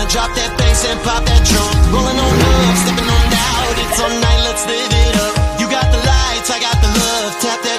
drop that bass and pop that trunk. Rolling on up, stepping on out. It's all night, let's live it up. You got the lights, I got the love. Tap that